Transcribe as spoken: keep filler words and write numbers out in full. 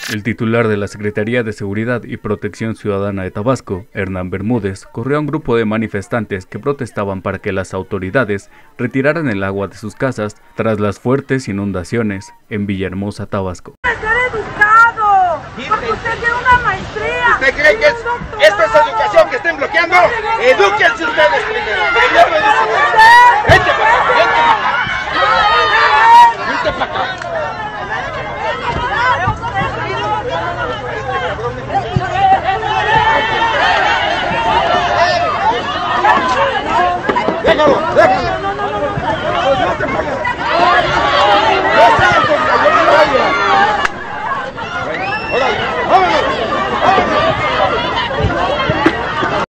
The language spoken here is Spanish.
El titular de la Secretaría de Seguridad y Protección Ciudadana de Tabasco, Hernán Bermúdez, corrió a un grupo de manifestantes que protestaban para que las autoridades retiraran el agua de sus casas tras las fuertes inundaciones en Villahermosa, Tabasco. ¡Ser educado! Porque usted tiene una maestría. ¿Usted cree que es, esta es educación que estén bloqueando? ¡Edúquense ustedes primero! ¡Primero edúquense! ¡Vente para acá! ¡Vente para acá! ¡Déjalo! ¡Déjalo!